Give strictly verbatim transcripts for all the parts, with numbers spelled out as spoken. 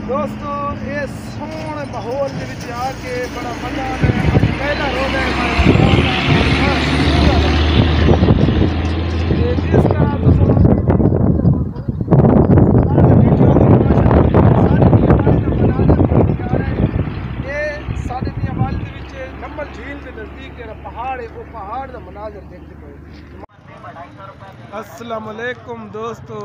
दोस्तों ये सोहने माहौल के विच आके बड़ा मजा आ रहा है। पहला रोजा है जिस तरह नंबर झील के नजदीक पहाड़ है, वो पहाड़ का मनाजर देखते पे। अस्सलाम वालेकुम दोस्तों,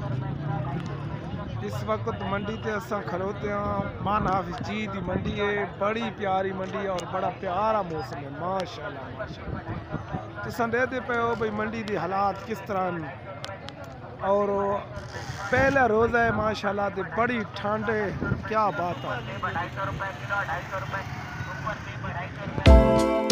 इस वक्त मंडी ते असा खलोते हैं। मान हाफिज जी दी मंडी है, बड़ी प्यारी मंडी है और बड़ा प्यारा मौसम है। माशाल्लाह माशाल्लाह तुम देखते पे हो भाई मंडी दी हालात किस तरह न। और पहला रोज़ा है माशाल्लाह, ते बड़ी ठंड है, क्या बात है।